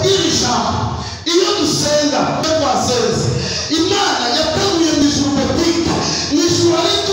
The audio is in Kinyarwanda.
mbabwire ijambo, iyo dusenga twasenze, Imana yateguye mu ijuru botike, mu ijuru hari